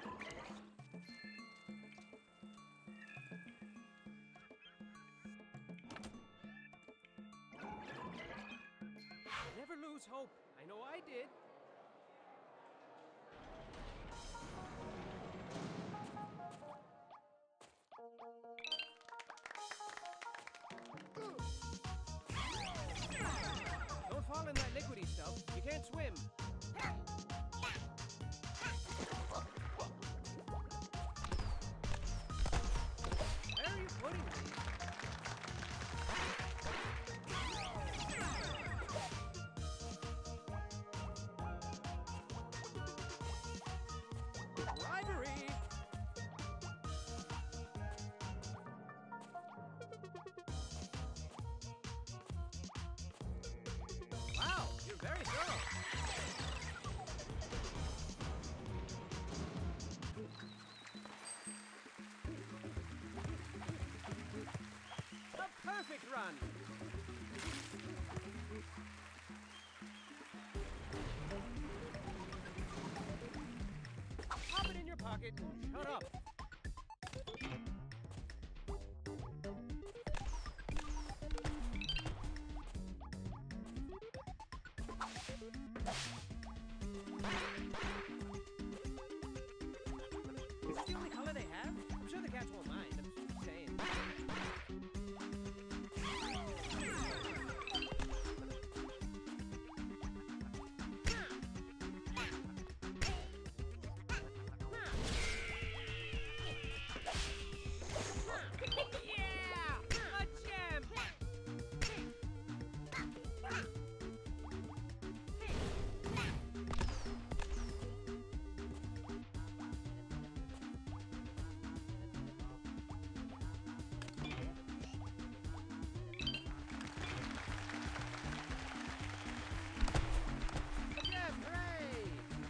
Never lose hope. I know I did. Don't fall in that liquidy stuff. You can't swim. Where are you putting these? Bribery! Wow, you're very thorough. A perfect run! Pop it in your pocket and shut up. Is this the only color they have? I'm sure the cats won't mind. I'm just saying. Yeah! A gem! A gem! Hooray!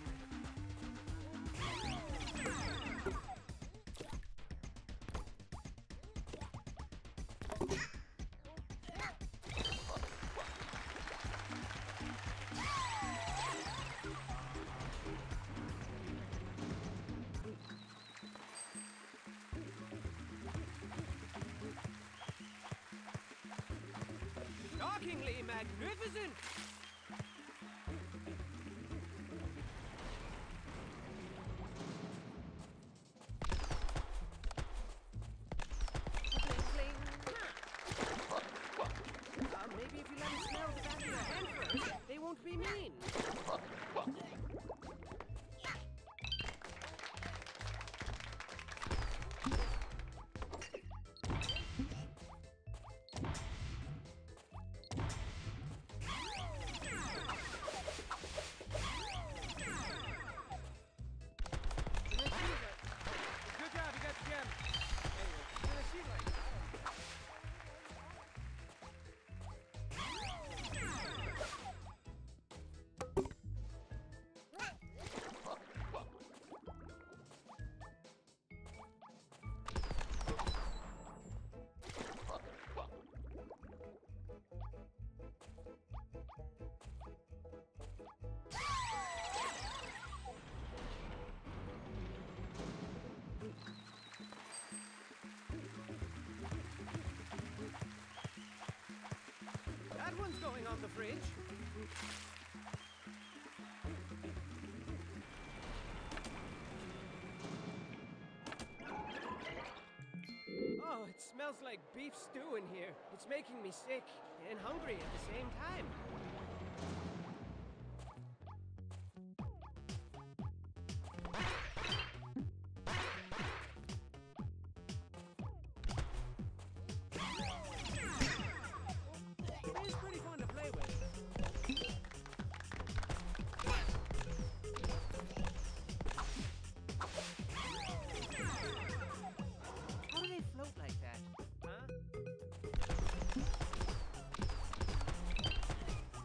Shockingly magnificent! Bling, bling. Maybe if you let them smell the back of your hand first, they won't be mean. Good job, you got the gem. Anyway, she's like, that one's going on the fridge. Oh, it smells like beef stew in here. It's making me sick and hungry at the same time. It is pretty fun to play with. How do they float like that? Huh?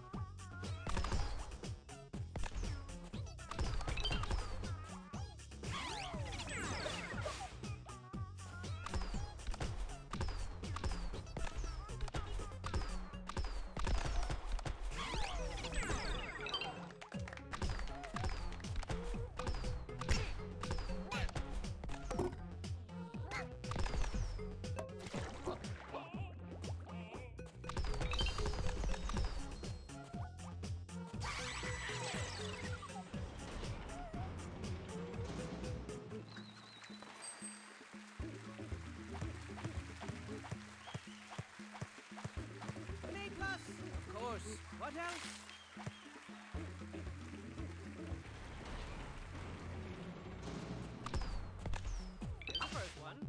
What else? Here's the first one.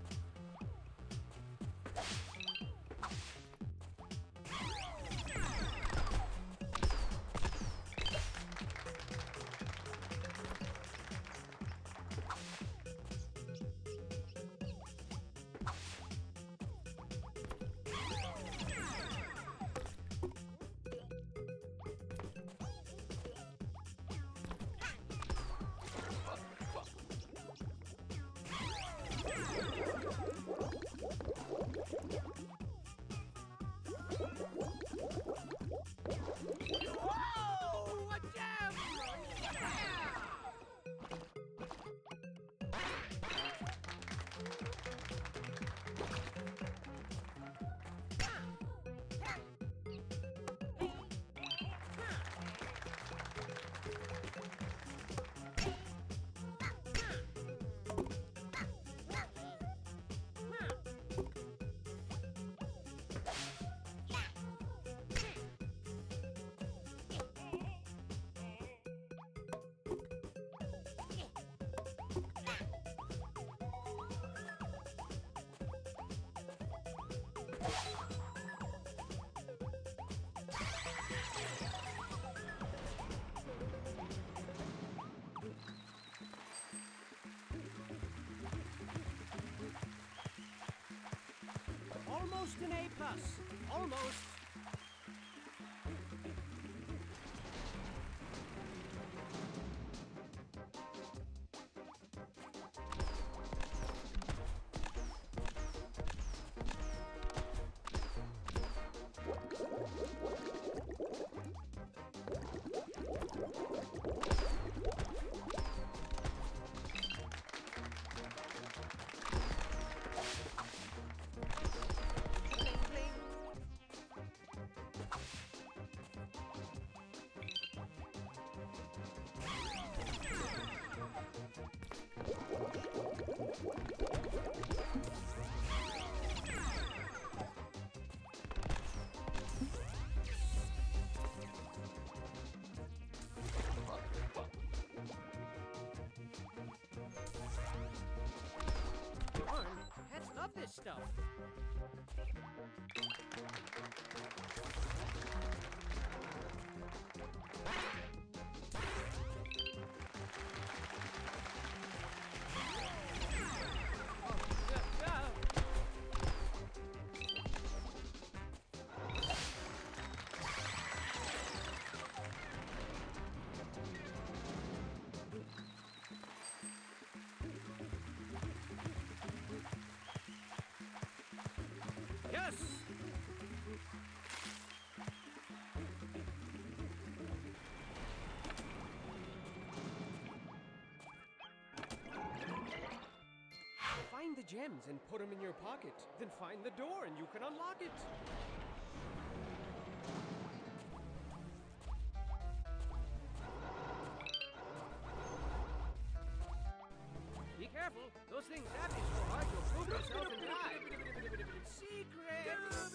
Whoa! A gem! Yeah! Almost an A+. Almost. Pets love this stuff. Yes! Find the gems and put them in your pocket. Then find the door and you can unlock it. Be careful. Those things zap you so hard you'll poop yourself and die. Secret!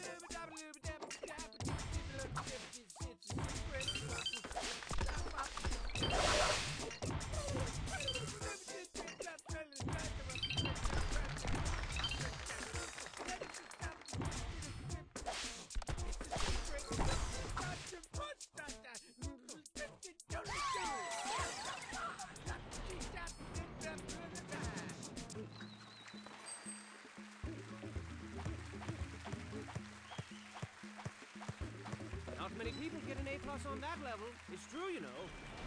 Not many people get an A+ on that level. It's true, you know.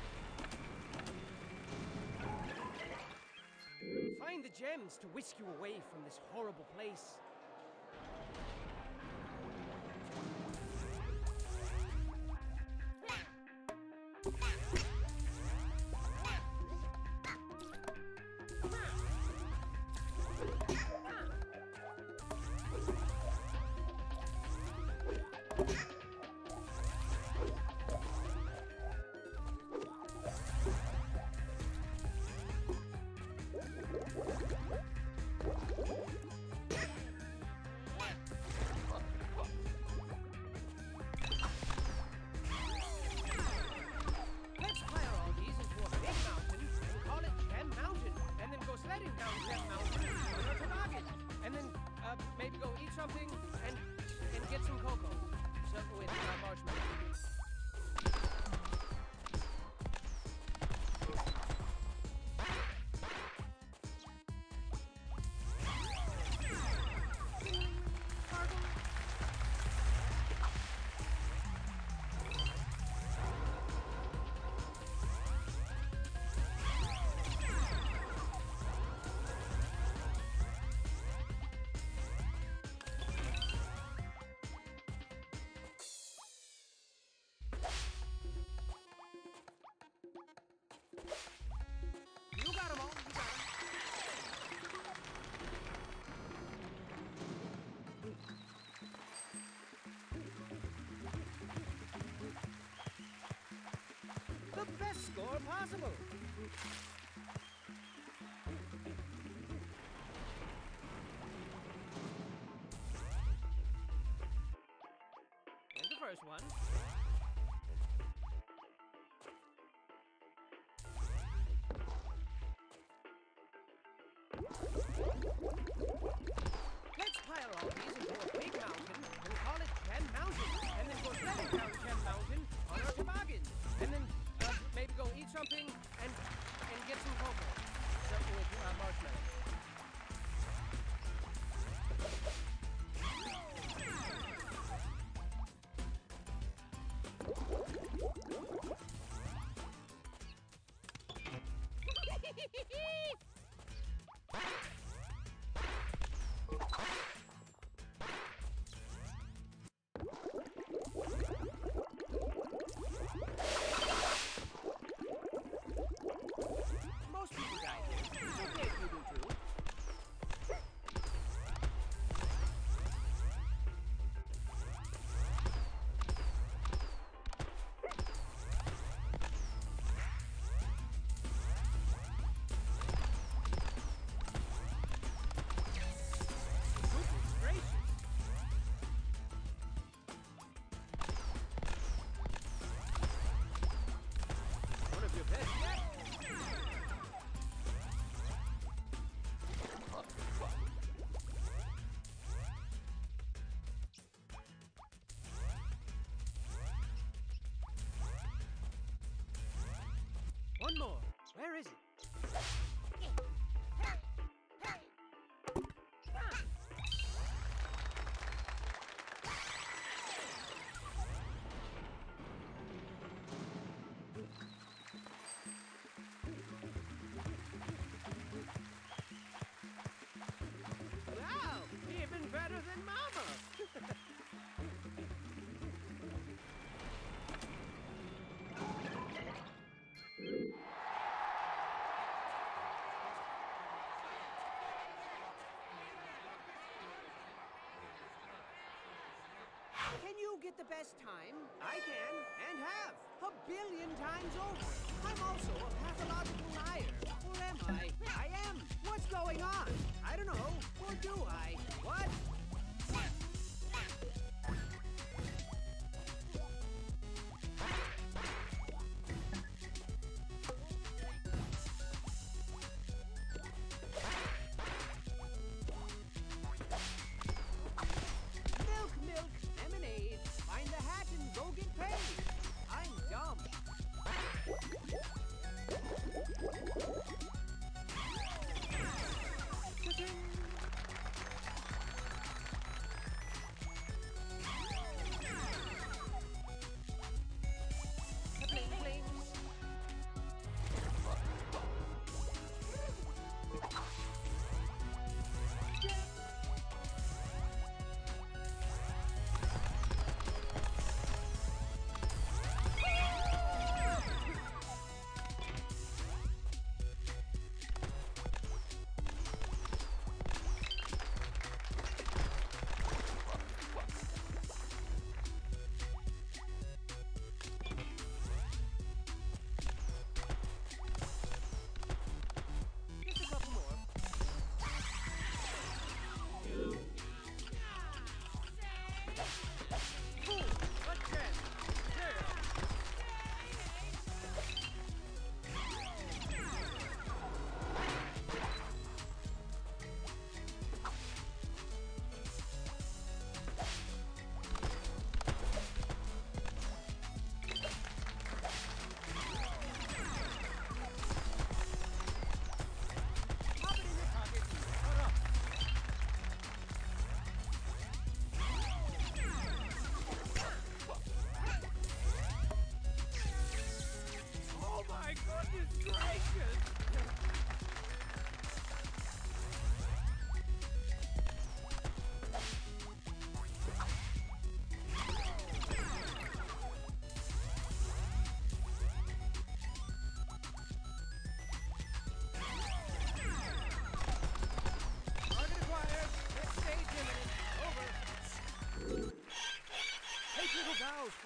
Find the gems to whisk you away from this horrible place. maybe go eat something and get some cocoa. So with marshmallow. You got 'em all. You got 'em. The best score possible. Here's the first one. Let's pile all these into a big mountain and call it Ken Mountain, and then go sledding down Ken Mountain on our toboggans, and then maybe go eat something and get some cocoa. So with marshmallow. Most people die here. It's okay if you do too. Goodness gracious. One of your best yet? One more. Where is it? Wow! Even better than Mama! Can you get the best time? I can, and have, 1 billion times over. I'm also a pathological liar. Or am I? I am. What's going on? I don't know. Or do I? What? Milk, lemonade. Find the hat and go get paid. I'm dumb.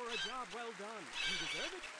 for a job well done. You deserve it.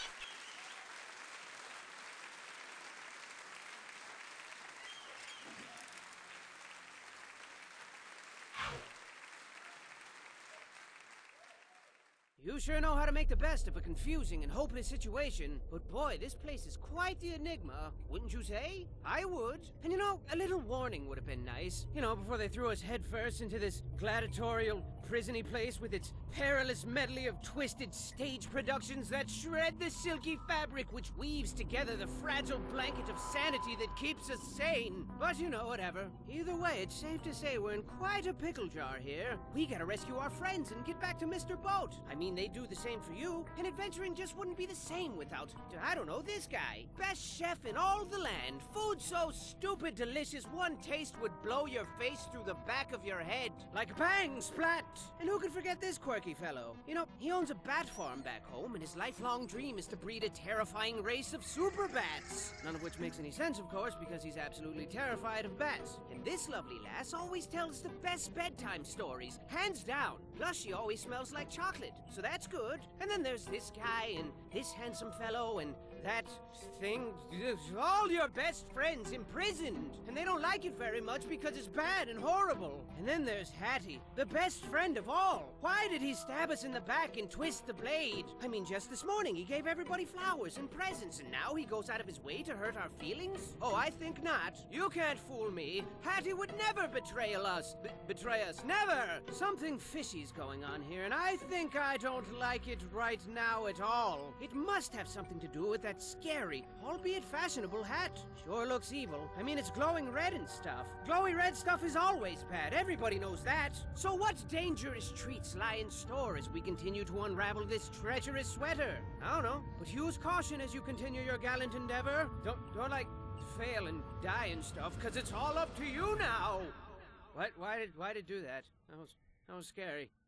You sure know how to make the best of a confusing and hopeless situation, but boy, this place is quite the enigma, wouldn't you say? I would. And you know, a little warning would have been nice. You know, before they threw us headfirst into this gladiatorial, prisony place with its perilous medley of twisted stage productions that shred the silky fabric which weaves together the fragile blanket of sanity that keeps us sane. But you know, whatever. Either way, it's safe to say we're in quite a pickle jar here. We gotta rescue our friends and get back to Mr. Boat. I mean, they do the same for you, and adventuring just wouldn't be the same without, I don't know, this guy. Best chef in all the land. Food so stupid delicious, one taste would blow your face through the back of your head. Like bang, splat! And who could forget this quirky fellow? You know, he owns a bat farm back home, and his lifelong dream is to breed a terrifying race of super bats. None of which makes any sense, of course, because he's absolutely terrified of bats. And this lovely lass always tells the best bedtime stories, hands down. Plus, she always smells like chocolate, so that's good. And then there's this guy, and this handsome fellow, and that thing. All your best friends imprisoned. And they don't like it very much because it's bad and horrible. And then there's Hattie, the best friend of all. Why did he stab us in the back and twist the blade? I mean, just this morning he gave everybody flowers and presents, and now he goes out of his way to hurt our feelings? Oh, I think not. You can't fool me. Hattie would never betray us. Betray us. Never! Something fishy's going on here, and I think I don't like it right now at all. It must have something to do with that scary, albeit fashionable hat. Sure looks evil. I mean, it's glowing red and stuff. Glowy red stuff is always bad. Everybody knows that. So what dangerous treats lie in store as we continue to unravel this treacherous sweater? I don't know, but use caution as you continue your gallant endeavor. Don't like fail and die and stuff, cause it's all up to you now. What? Why did do that? That was scary.